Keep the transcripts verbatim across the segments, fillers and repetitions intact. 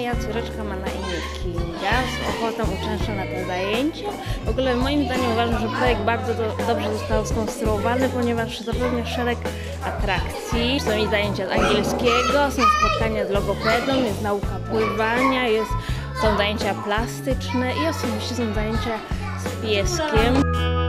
moja córeczka ma na imię Kinga, z ochotą uczęszcza na te zajęcia. W ogóle moim zdaniem uważam, że projekt bardzo do, dobrze został skonstruowany, ponieważ zapewnia szereg atrakcji. Są i zajęcia z angielskiego, są spotkania z logopedą, jest nauka pływania, jest, są zajęcia plastyczne i oczywiście są zajęcia z pieskiem.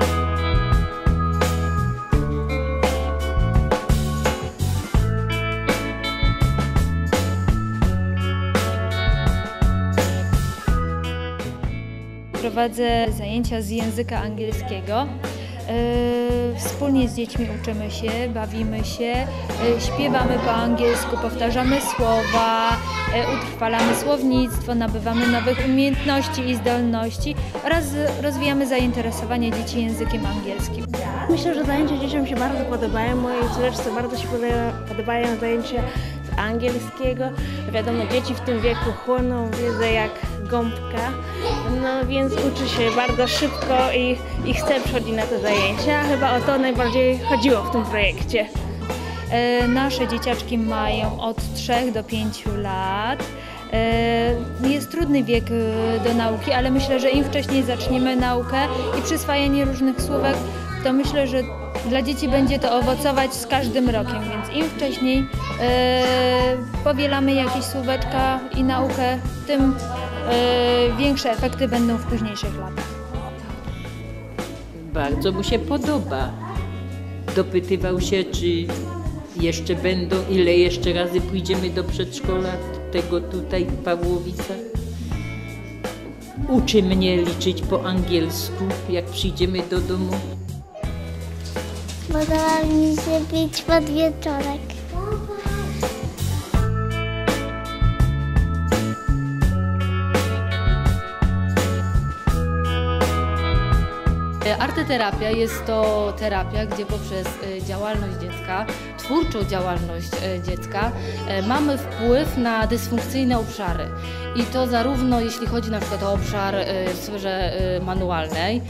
Prowadzę zajęcia z języka angielskiego. Wspólnie z dziećmi uczymy się, bawimy się, śpiewamy po angielsku, powtarzamy słowa, utrwalamy słownictwo, nabywamy nowych umiejętności i zdolności oraz rozwijamy zainteresowanie dzieci językiem angielskim. Myślę, że zajęcia dzieciom się bardzo podobają. Mojej córeczce bardzo się podobają zajęcia z angielskiego. Wiadomo, dzieci w tym wieku chłoną wiedzę jak gąbka, no więc uczy się bardzo szybko i, i chce przychodzić na te zajęcia. Chyba o to najbardziej chodziło w tym projekcie. E, nasze dzieciaczki mają od trzech do pięciu lat. E, jest trudny wiek do nauki, ale myślę, że im wcześniej zaczniemy naukę i przyswajanie różnych słówek, to myślę, że dla dzieci będzie to owocować z każdym rokiem, więc im wcześniej e, powielamy jakieś słóweczka i naukę, tym e, większe efekty będą w późniejszych latach. Bardzo mu się podoba. Dopytywał się, czy jeszcze będą, ile jeszcze razy pójdziemy do przedszkola tego tutaj w Pawłowicach. Uczy mnie liczyć po angielsku, jak przyjdziemy do domu. Podoba mi się pić podwieczorek. Arteterapia jest to terapia, gdzie poprzez działalność dziecka, twórczą działalność dziecka mamy wpływ na dysfunkcyjne obszary. I to zarówno jeśli chodzi na przykład o obszar w sferze manualnej,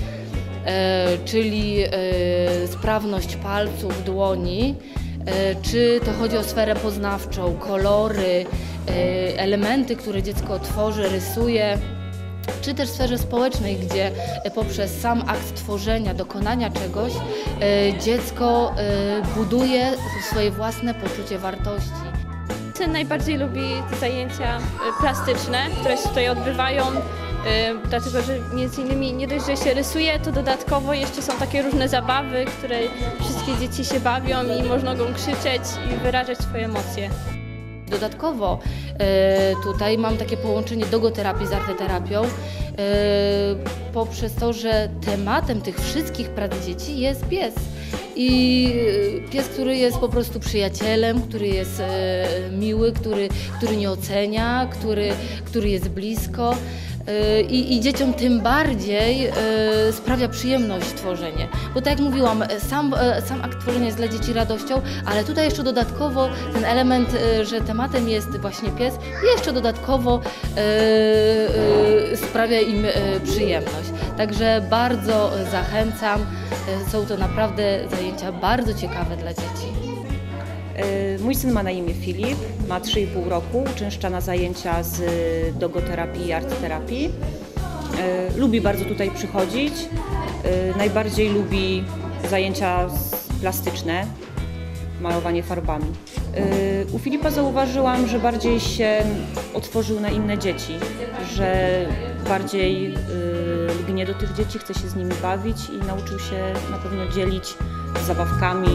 czyli sprawność palców, dłoni, czy to chodzi o sferę poznawczą, kolory, elementy, które dziecko tworzy, rysuje, czy też w sferze społecznej, gdzie poprzez sam akt tworzenia, dokonania czegoś dziecko buduje swoje własne poczucie wartości. Syn najbardziej lubi te zajęcia plastyczne, które się tutaj odbywają, dlatego że między innymi nie dość, że się rysuje, to dodatkowo jeszcze są takie różne zabawy, które wszystkie dzieci się bawią i można mogą krzyczeć i wyrażać swoje emocje. Dodatkowo tutaj mam takie połączenie dogoterapii z arteterapią poprzez to, że tematem tych wszystkich prac dzieci jest pies. I pies, który jest po prostu przyjacielem, który jest miły, który, który nie ocenia, który, który jest blisko. I, I dzieciom tym bardziej y, sprawia przyjemność tworzenie. Bo tak jak mówiłam, sam, sam akt tworzenia jest dla dzieci radością, ale tutaj jeszcze dodatkowo ten element, y, że tematem jest właśnie pies, jeszcze dodatkowo y, y, sprawia im y, przyjemność. Także bardzo zachęcam, y, są to naprawdę zajęcia bardzo ciekawe dla dzieci. Mój syn ma na imię Filip, ma trzy i pół roku, uczęszcza na zajęcia z dogoterapii i artterapii. Lubi bardzo tutaj przychodzić, najbardziej lubi zajęcia plastyczne, malowanie farbami. U Filipa zauważyłam, że bardziej się otworzył na inne dzieci, że bardziej lgnie do tych dzieci, chce się z nimi bawić i nauczył się na pewno dzielić zabawkami.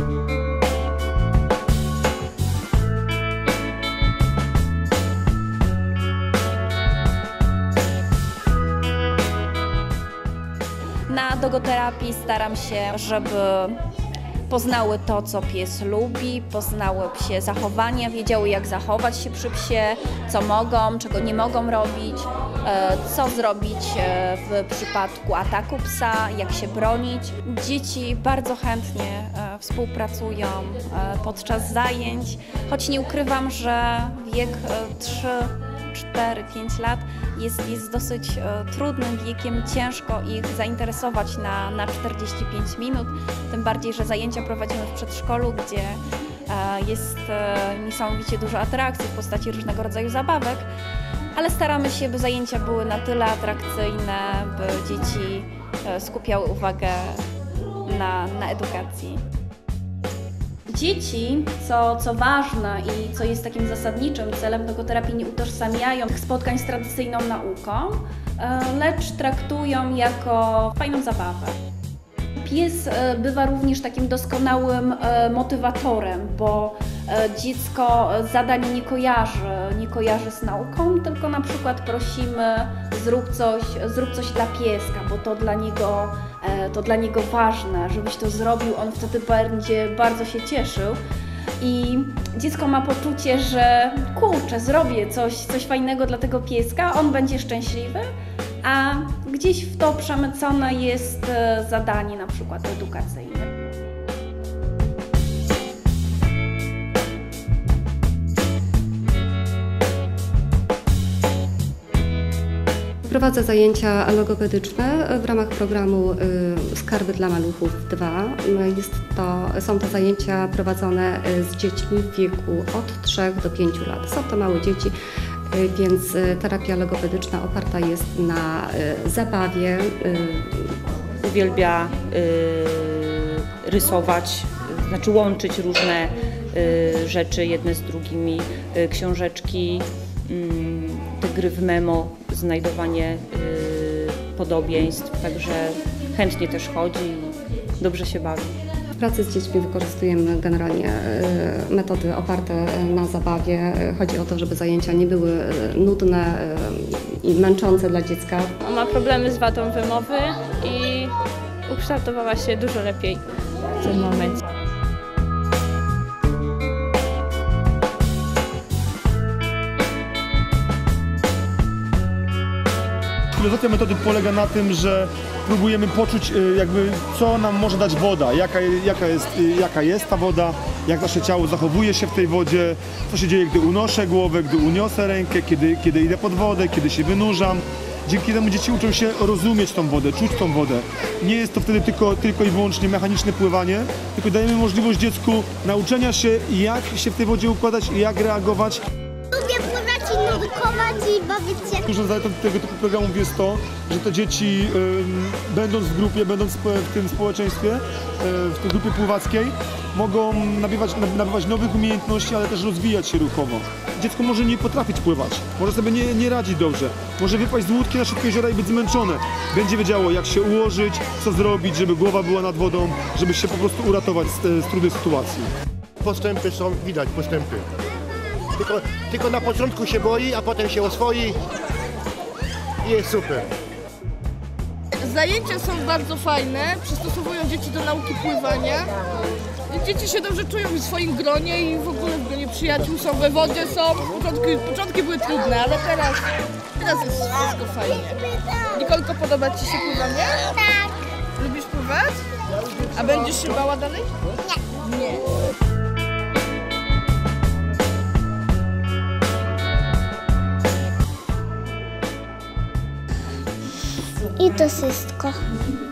Na dogoterapii staram się, żeby poznały to, co pies lubi, poznały psie zachowania, wiedziały, jak zachować się przy psie, co mogą, czego nie mogą robić, co zrobić w przypadku ataku psa, jak się bronić. Dzieci bardzo chętnie współpracują podczas zajęć, choć nie ukrywam, że wiek trzy, cztery, pięć lat jest, jest dosyć e, trudnym wiekiem, ciężko ich zainteresować na, na czterdzieści pięć minut, tym bardziej, że zajęcia prowadzimy w przedszkolu, gdzie e, jest e, niesamowicie dużo atrakcji w postaci różnego rodzaju zabawek. ale staramy się, by zajęcia były na tyle atrakcyjne, by dzieci skupiały uwagę na, na edukacji. Dzieci, co, co ważne i co jest takim zasadniczym celem dogoterapii, nie utożsamiają spotkań z tradycyjną nauką, lecz traktują jako fajną zabawę. Pies bywa również takim doskonałym motywatorem, bo dziecko zadań nie kojarzy, nie kojarzy z nauką, tylko na przykład prosimy zrób coś, zrób coś dla pieska, bo to dla niego, to dla niego ważne, żebyś to zrobił, on wtedy będzie bardzo się cieszył. I dziecko ma poczucie, że kurczę, zrobię coś, coś fajnego dla tego pieska, on będzie szczęśliwy, a gdzieś w to przemycone jest zadanie na przykład edukacyjne. Prowadzę zajęcia logopedyczne w ramach programu Skarby dla Maluchów dwa. Jest to, są to zajęcia prowadzone z dziećmi w wieku od trzech do pięciu lat. Są to małe dzieci, więc terapia logopedyczna oparta jest na zabawie. Uwielbia rysować, znaczy łączyć różne rzeczy jedne z drugimi, książeczki, te gry w memo, znajdowanie podobieństw, także chętnie też chodzi i dobrze się bawi. W pracy z dziećmi wykorzystujemy generalnie metody oparte na zabawie. Chodzi o to, żeby zajęcia nie były nudne i męczące dla dziecka. Ma problemy z wadą wymowy i ukształtowała się dużo lepiej w tym momencie. Filozofia metody polega na tym, że próbujemy poczuć, jakby, co nam może dać woda, jaka, jaka, jest, jaka jest ta woda, jak nasze ciało zachowuje się w tej wodzie, co się dzieje, gdy unoszę głowę, gdy uniosę rękę, kiedy, kiedy idę pod wodę, kiedy się wynurzam. Dzięki temu dzieci uczą się rozumieć tą wodę, czuć tą wodę. Nie jest to wtedy tylko, tylko i wyłącznie mechaniczne pływanie, tylko dajemy możliwość dziecku nauczenia się, jak się w tej wodzie układać i jak reagować. Lubię pływać i nurkować i bawić się. Dużą zaletą tego typu programów jest to, że te dzieci, y, będąc w grupie, będąc w tym społeczeństwie, y, w tej grupie pływackiej, mogą nabywać, nabywać nowych umiejętności, ale też rozwijać się ruchowo. Dziecko może nie potrafić pływać, może sobie nie, nie radzić dobrze, może wypaść z łódki na szybkie jeziora i być zmęczone. Będzie wiedziało, jak się ułożyć, co zrobić, żeby głowa była nad wodą, żeby się po prostu uratować z, z trudnej sytuacji. Postępy są, widać postępy. Tylko, tylko na początku się boi, a potem się oswoi i jest super. Zajęcia są bardzo fajne, przystosowują dzieci do nauki pływania. Dzieci się dobrze czują w swoim gronie i w ogóle w gronie przyjaciół są, we wodzie są. Początki, początki były trudne, ale teraz, teraz jest wszystko fajnie. Nikolko, podoba Ci się pływanie? Tak. Lubisz pływać? A będziesz się bała dalej? Nie. Nie. I to wszystko.